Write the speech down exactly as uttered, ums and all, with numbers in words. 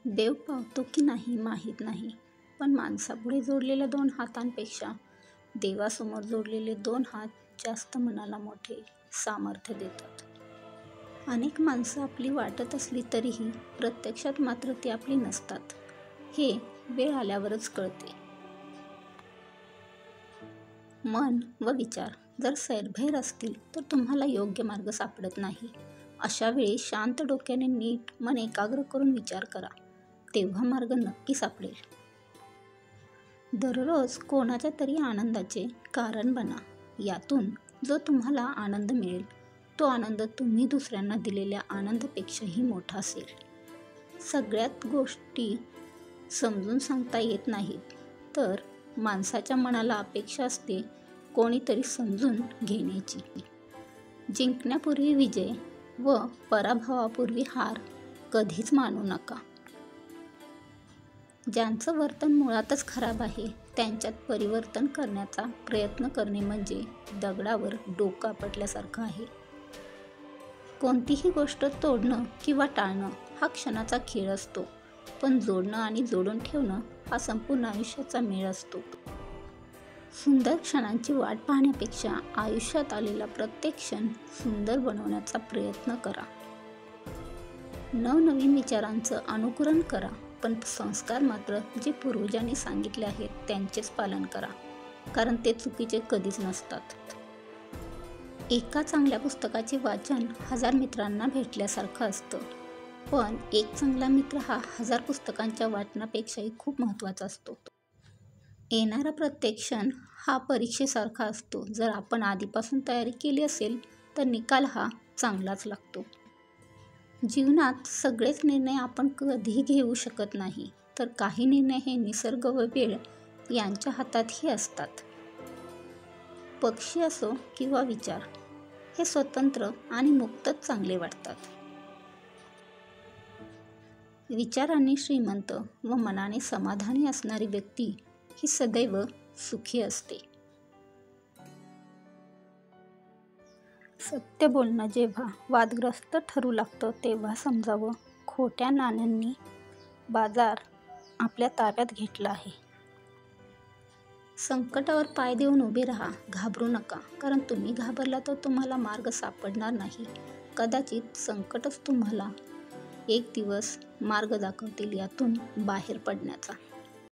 देव पावतो की नाही माहीत नाही, पण माणसापुढे जोडलेल्या दोन हातांपेक्षा देवासमोर जोडलेले दोन हात जास्त मनाला मोठे सामर्थ्य देतात. अनेक माणसं आपली वाटत असली तरीही प्रत्यक्षात मात्र ती आपली नसतात, हे वेळ आल्यावरच कळते. मन व विचार जर सैरभैर असतील तर तुम्हाला योग्य मार्ग सापडत नाही. अशा वेळी शांत डोक्याने नीट मन एकाग्र करून विचार करा, तेव्हा मार्ग नक्की सापडेल. दररोज कोणाच्या तरी आनंदाचे कारण बना. यातून जो तुम्हाला आनंद मिळेल तो आनंद तुम्ही दुसऱ्यांना दिलेल्या आनंदापेक्षाही मोठा असेल. सगळ्यात गोष्टी समजून सांगता येत नाहीत, तर माणसाच्या मनाला अपेक्षा असते कोणीतरी समजून घेण्याची. जिंकण्यापूर्वी विजय व पराभवापूर्वी हार कधीच मानू नका. ज्यांचं वर्तन मुळातच खराब आहे त्यांच्यात परिवर्तन करण्याचा प्रयत्न करणे म्हणजे दगडावर डोकं आपटल्यासारखं आहे. कोणतीही गोष्ट तोडणं किंवा टाळणं हा क्षणाचा खेळ असतो, पण जोडणं आणि जोडून ठेवणं हा संपूर्ण आयुष्याचा मेळ असतो. सुंदर क्षणांची वाट पाहण्यापेक्षा आयुष्यात आलेला प्रत्येक क्षण सुंदर बनवण्याचा प्रयत्न करा. नवनवीन विचारांचं अनुकरण करा, पण संस्कार मात्र जे पूर्वजांनी सांगितले आहेत त्यांचेच पालन करा, कारण ते चुकीचे कधीच नसतात. एका चांगल्या पुस्तकाचे वाचन हजार मित्रांना भेटल्यासारखं असतं, पण एक चांगला मित्र हा हजार पुस्तकांच्या वाचनापेक्षाही खूप महत्त्वाचा असतो. येणारा प्रत्येक क्षण हा परीक्षेसारखा असतो. जर आपण आधीपासून तयारी केली असेल तर निकाल हा चांगलाच लागतो. जीवनात सगळेच निर्णय आपण कधीही घेऊ शकत नाही, तर काही निर्णय हे निसर्ग व वेळ यांच्या हातातही असतात. पक्षी असो किंवा विचार हे स्वतंत्र आणि मुक्तच चांगले वाटतात. विचारांनी श्रीमंत व मनाने समाधानी असणारी व्यक्ती ही सदैव सुखी असते. सत्य बोलणं जेव्हा वादग्रस्त ठरू लागतं तेव्हा समजावं खोट्या नाण्यांनी बाजार आपल्या ताब्यात घेतला आहे. संकटावर पाय देऊन उभे राहा, घाबरू नका, कारण तुम्ही घाबरला तर तुम्हाला मार्ग सापडणार नाही. कदाचित संकटच तुम्हाला एक दिवस मार्ग दाखवतील यातून बाहेर पडण्याचा.